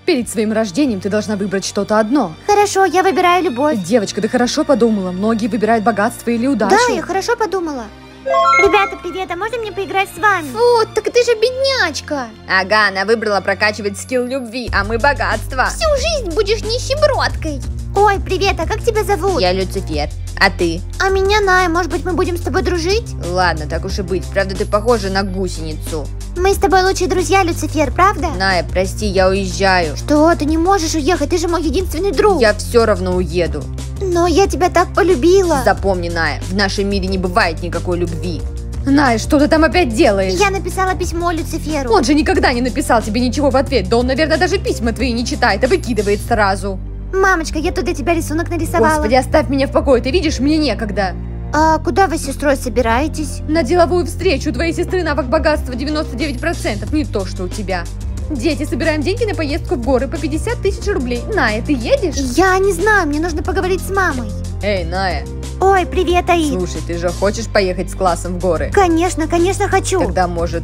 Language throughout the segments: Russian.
Перед своим рождением ты должна выбрать что-то одно. Хорошо, я выбираю любовь. Девочка, ты хорошо подумала. Многие выбирают богатство или удачу. Да, я хорошо подумала. Ребята, привет, а можно мне поиграть с вами? Фу, так ты же беднячка. Ага, она выбрала прокачивать скилл любви, а мы богатство. Всю жизнь будешь нищебродкой. Ой, привет, а как тебя зовут? Я Люцифер, а ты? А меня Ная, может быть мы будем с тобой дружить? Ладно, так уж и быть, правда ты похожа на гусеницу. Мы с тобой лучшие друзья, Люцифер, правда? Ная, прости, я уезжаю. Что, ты не можешь уехать, ты же мой единственный друг. Я все равно уеду. Но я тебя так полюбила. Запомни, Ная, в нашем мире не бывает никакой любви. Най, что ты там опять делаешь? Я написала письмо Люциферу. Он же никогда не написал тебе ничего в ответ. Да он, наверное, даже письма твои не читает, а выкидывает сразу. Мамочка, я тут для тебя рисунок нарисовала. Господи, оставь меня в покое, ты видишь, мне некогда. А куда вы с сестрой собираетесь? На деловую встречу у твоей сестры навык богатства 99%, не то, что у тебя. Дети, собираем деньги на поездку в горы по 50 тысяч рублей. Ная, ты едешь? Я не знаю, мне нужно поговорить с мамой. Эй, Ная, Ой, привет, Аид. слушай, ты же хочешь поехать с классом в горы? Конечно, конечно хочу. Тогда, может,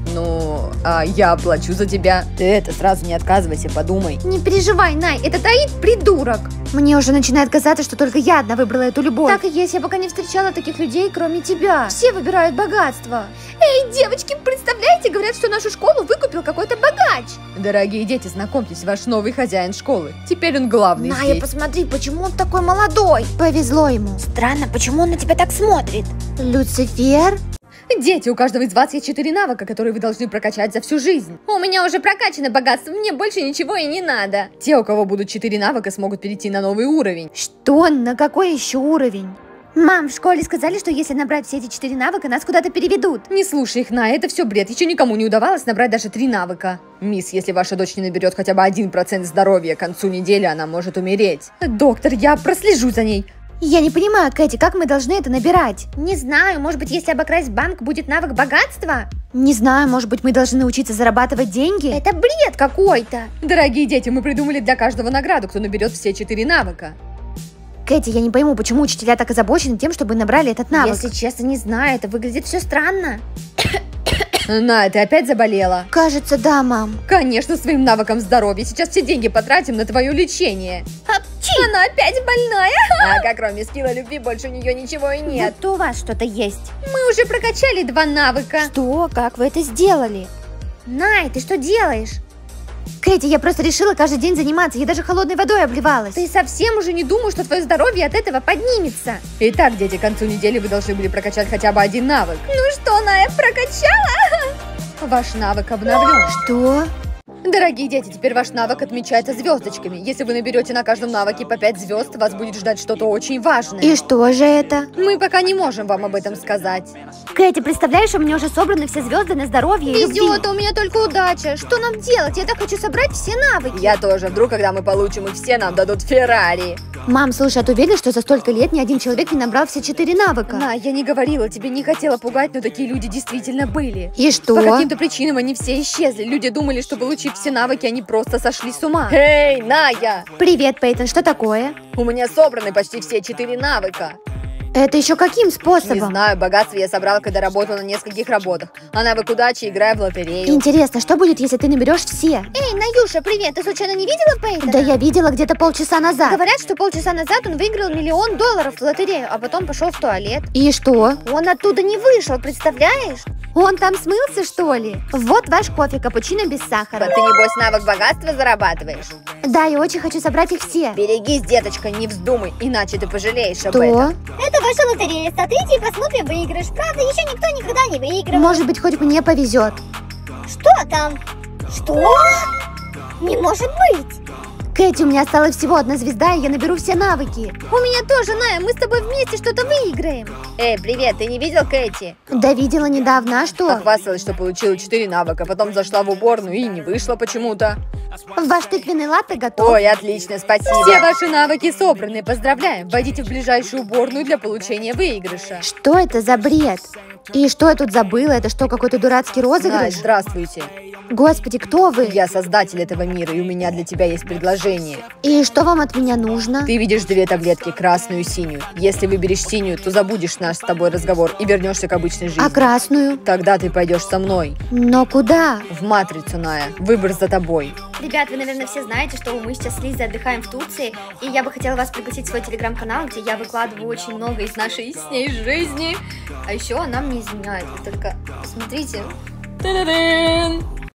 я оплачу за тебя. Ты это, сразу не отказывайся, подумай. Не переживай, Най, этот Аид придурок. Мне уже начинает казаться, что только я одна выбрала эту любовь. Так и есть, я пока не встречала таких людей, кроме тебя. Все выбирают богатство. Эй, девочки, представляете, говорят, что нашу школу выкупил какой-то богач. Дорогие дети, знакомьтесь, ваш новый хозяин школы. Теперь он главный Ная, здесь. посмотри, почему он такой молодой. Повезло ему. Странно, почему он на тебя так смотрит? Люцифер? Дети, у каждого из вас есть 4 навыка, которые вы должны прокачать за всю жизнь. У меня уже прокачано богатство, мне больше ничего и не надо. Те, у кого будут 4 навыка, смогут перейти на новый уровень. Что? На какой еще уровень? Мам, в школе сказали, что если набрать все эти 4 навыка, нас куда-то переведут. Не слушай их, Ная, это все бред. Еще никому не удавалось набрать даже 3 навыка. Мисс, если ваша дочь не наберет хотя бы 1% здоровья к концу недели, она может умереть. Доктор, я прослежу за ней. Я не понимаю, Кэти, как мы должны это набирать? Не знаю, может быть, если обокрасть банк, будет навык богатства? Не знаю, может быть, мы должны научиться зарабатывать деньги? Это бред какой-то. Дорогие дети, мы придумали для каждого награду, кто наберет все 4 навыка. Кэти, я не пойму, почему учителя так озабочены тем, чтобы набрали этот навык. Если честно, не знаю, это выглядит все странно. Ная, ты опять заболела? Кажется, да, мам. Конечно, своим навыком здоровья. Сейчас все деньги потратим на твое лечение. Она опять больная. Ага, кроме скилла любви больше у нее ничего и нет. Будто у вас что-то есть. Мы уже прокачали 2 навыка. Что? Как вы это сделали? Най, ты что делаешь? Кэти, я просто решила каждый день заниматься. Я даже холодной водой обливалась. Ты совсем уже не думаешь, что твое здоровье от этого поднимется? Итак, дети, к концу недели вы должны были прокачать хотя бы 1 навык. Ну что, Ная, прокачала? Ваш навык обновлен. Что? Дорогие дети, теперь ваш навык отмечается звездочками. Если вы наберете на каждом навыке по 5 звезд, вас будет ждать что-то очень важное. И что же это? Мы пока не можем вам об этом сказать. Кэти, представляешь, у меня уже собраны все звезды на здоровье и любви. Везет, у меня только удача. Что нам делать? Я так хочу собрать все навыки. Я тоже. Вдруг, когда мы получим их все, нам дадут Феррари. Мам, слушай, а ты уверена, что за столько лет ни один человек не набрал все 4 навыка? На, я не говорила тебе, не хотела пугать, но такие люди действительно были. И что? По каким-то причинам они все исчезли. Люди думали, что получив все навыки, они просто сошли с ума. Эй, Ная! Привет, Пейтон, что такое? У меня собраны почти все 4 навыка. Это еще каким Не способом? знаю, богатство я собрала, когда работала на нескольких работах. А навык удачи, играя в лотерею. Интересно, что будет, если ты наберешь все? Эй, Наюша, привет. Ты случайно не видела Пейтона? Да я видела где-то полчаса назад. Говорят, что полчаса назад он выиграл $1 000 000 в лотерею, а потом пошел в туалет. И что? Он оттуда не вышел, представляешь? Он там смылся, что ли? Вот ваш кофе, капучино без сахара. Ты, небось, навык богатства зарабатываешь? Да, я очень хочу собрать их все. Берегись, деточка, не вздумай, иначе ты пожалеешь об Что? этом. Это ваша лотерея. Смотрите и посмотрим выигрыш. Правда, еще никто никогда не выигрывал. Может быть, хоть мне повезет. Что там? Что? Не может быть. Кэти, у меня осталась всего 1 звезда, и я наберу все навыки. У меня тоже, Ная. Мы с тобой вместе что-то выиграем. Эй, привет, ты не видел Кэти? Да видела недавно, а что? Похвасталась, что получила 4 навыка, потом зашла в уборную и не вышла почему-то. Ваш тыквенный латте готов. Ой, отлично, спасибо. Все ваши навыки собраны. Поздравляем. Войдите в ближайшую уборную для получения выигрыша. Что это за бред? И что я тут забыла? Это что, какой-то дурацкий Най, розыгрыш? здравствуйте. Господи, кто вы? Я создатель этого мира, и у меня для тебя есть предложение. И что вам от меня нужно? Ты видишь две таблетки, красную и синюю. Если выберешь синюю, то забудешь наш с тобой разговор и вернешься к обычной жизни. А красную? Тогда ты пойдешь со мной. Но куда? В матрицу, Ная. Выбор за тобой. Ребят, вы, наверное, все знаете, что мы сейчас с Лизой отдыхаем в Турции, и я бы хотела вас пригласить в свой телеграм-канал, где я выкладываю очень много из нашей с ней жизни. А еще она мне изменяет. Вы только посмотрите. Та-да-дын!